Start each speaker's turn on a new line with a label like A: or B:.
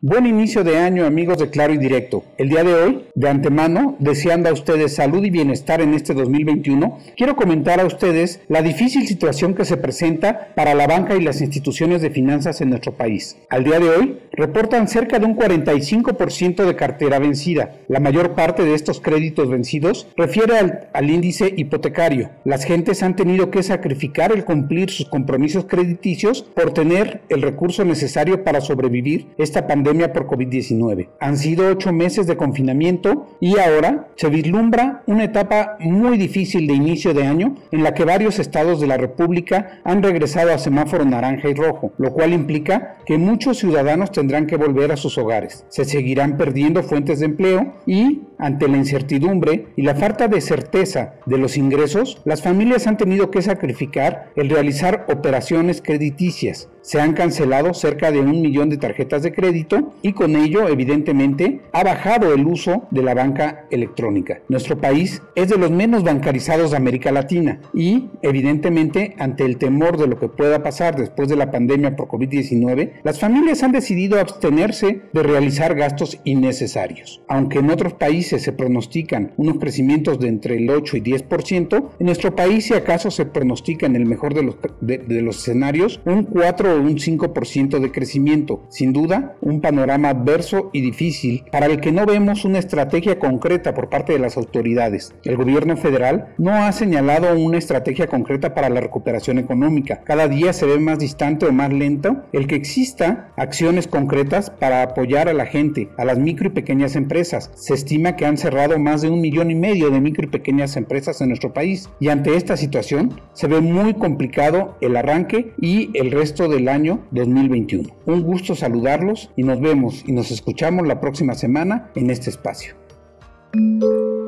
A: Buen inicio de año, amigos de Claro y Directo. El día de hoy, de antemano, deseando a ustedes salud y bienestar en este 2021, quiero comentar a ustedes la difícil situación que se presenta para la banca y las instituciones de finanzas en nuestro país. Al día de hoy, reportan cerca de un 45% de cartera vencida. La mayor parte de estos créditos vencidos refiere al índice hipotecario. Las gentes han tenido que sacrificar el cumplir sus compromisos crediticios por tener el recurso necesario para sobrevivir esta pandemia por COVID-19. Han sido 8 meses de confinamiento y ahora se vislumbra una etapa muy difícil de inicio de año en la que varios estados de la República han regresado a semáforo naranja y rojo, lo cual implica que muchos ciudadanos tendrán que volver a sus hogares. Se seguirán perdiendo fuentes de empleo y, ante la incertidumbre y la falta de certeza de los ingresos, las familias han tenido que sacrificar el realizar operaciones crediticias. Se han cancelado cerca de 1 millón de tarjetas de crédito y con ello, evidentemente, ha bajado el uso de la banca electrónica. Nuestro país es de los menos bancarizados de América Latina y, evidentemente, ante el temor de lo que pueda pasar después de la pandemia por COVID-19, las familias han decidido abstenerse de realizar gastos innecesarios. Aunque en otros países se pronostican unos crecimientos de entre el 8 y 10%, en nuestro país, si acaso, se pronostica en el mejor de los escenarios un 4 o un 5% de crecimiento. Sin duda, un panorama adverso y difícil para el que no vemos una estrategia concreta por parte de las autoridades. El gobierno federal no ha señalado una estrategia concreta para la recuperación económica. Cada día se ve más distante o más lento el que exista acciones concretas para apoyar a la gente, a las micro y pequeñas empresas. Se estima que han cerrado más de 1,5 millones de micro y pequeñas empresas en nuestro país y ante esta situación se ve muy complicado el arranque y el resto del año 2021. Un gusto saludarlos y nos vemos y nos escuchamos la próxima semana en este espacio.